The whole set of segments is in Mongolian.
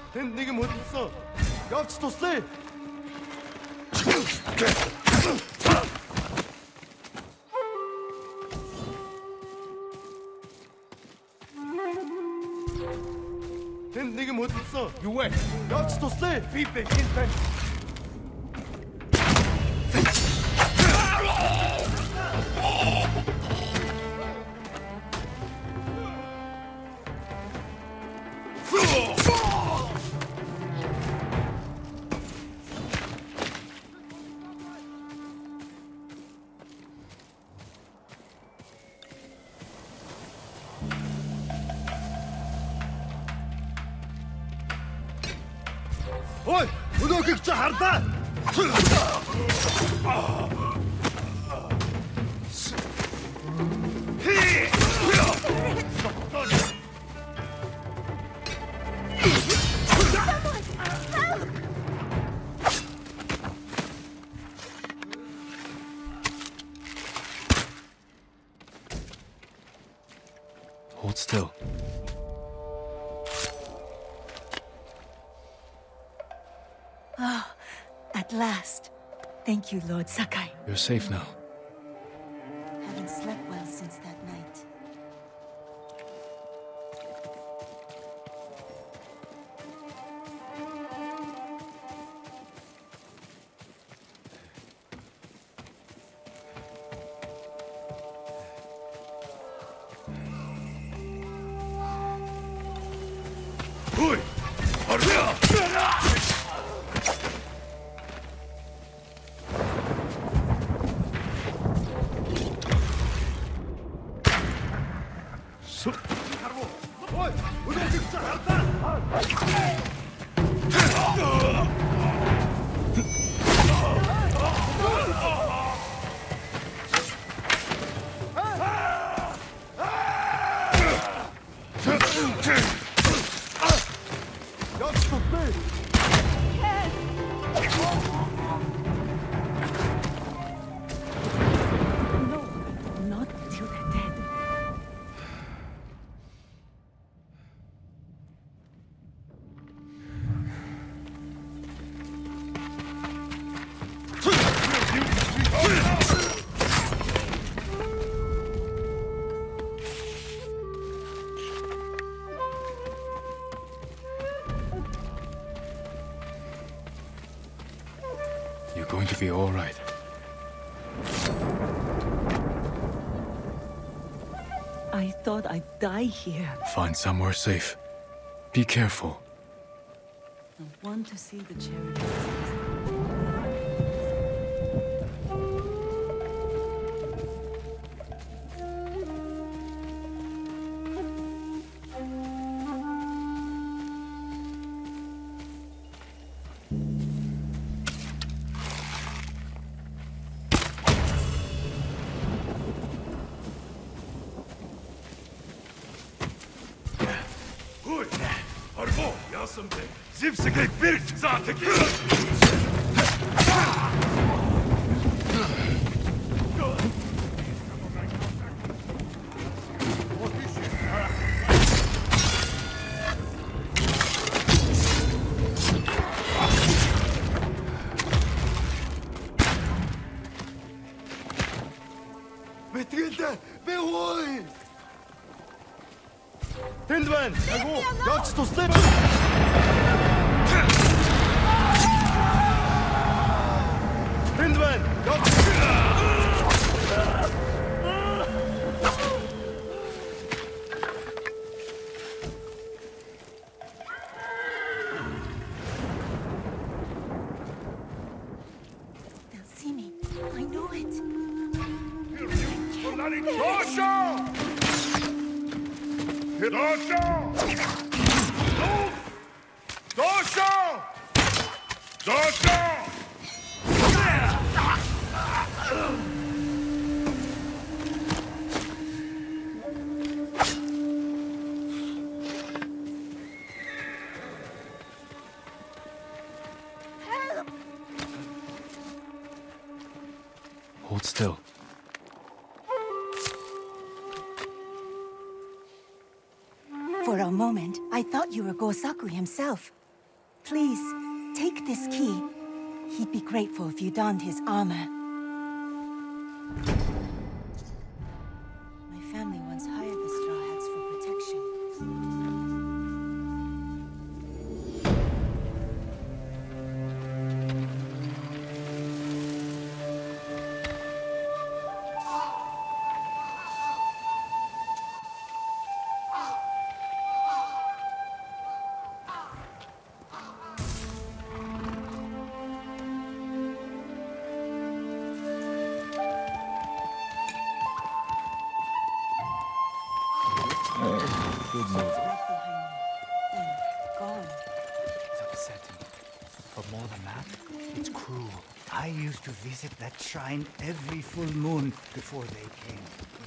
Тэнд нэг юм хөдөлсөн. Явж туслая. Тэнд нэг юм хөдөлсөн. Юу вэ? Явж туслая. Би бэхэн тань. Ой, өнөөхийг чи харлаа. Hold still. At last. Thank you, Lord Sakai. You're safe now. Haven't slept well since that night. Ой! You're going to be all right. I thought I'd die here. Find somewhere safe. Be careful. I want to see the cherry blossoms. Зевсэгэй бэрч заадаг. Бэтгэлдэ би ой. Тэнд байна. Агуу, явж туслая. They'll see me. I know it. Hold still. For a moment, I thought you were Gosaku himself. Please, take this key. He'd be grateful if you donned his armor. My family once hired the Straw Hats for protection. Good move. Right behind me. Then, gone. It's upsetting. But more than that, it's cruel. I used to visit that shrine every full moon before they came.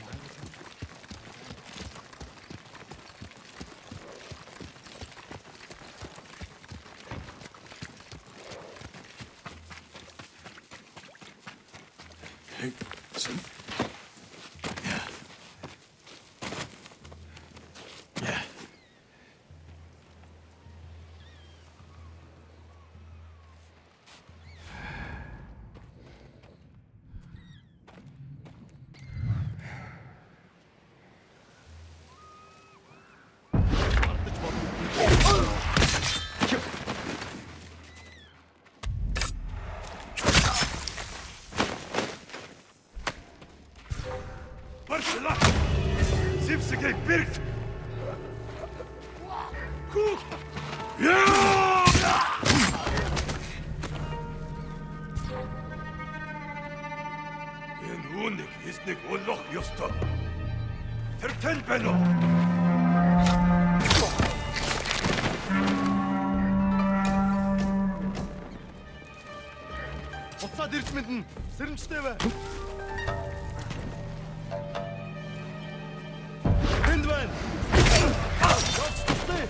Barcelona! Zipsige birgt! Koek! Ja! En honig is niet oorlog, justa. Vertel Benno! Отсаад ирж мэднэ. Сэрэмжтэй бай. Энд байна. Явж тустай.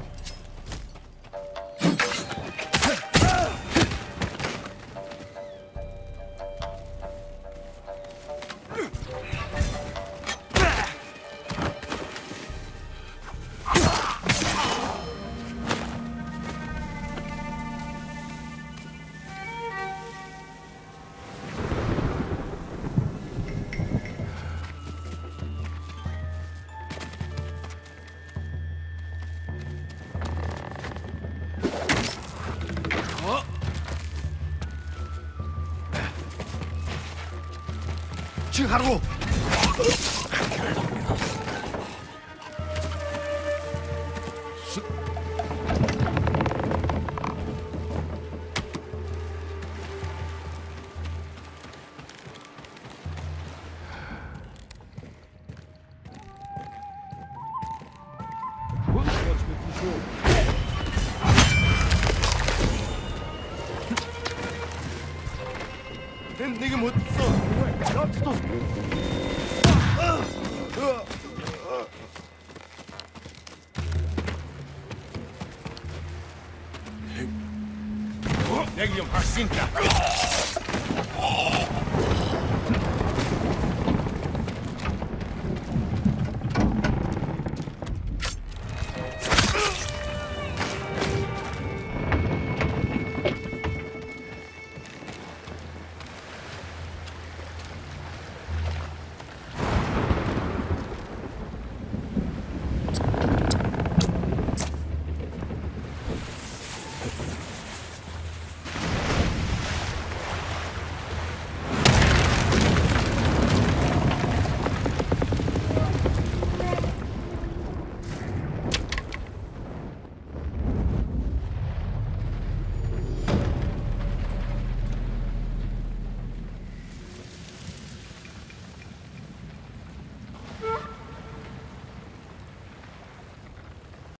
Чи харгу. Тэнд нэг юм хөдөлсөн. Явж тус. Нэг юм харсан та.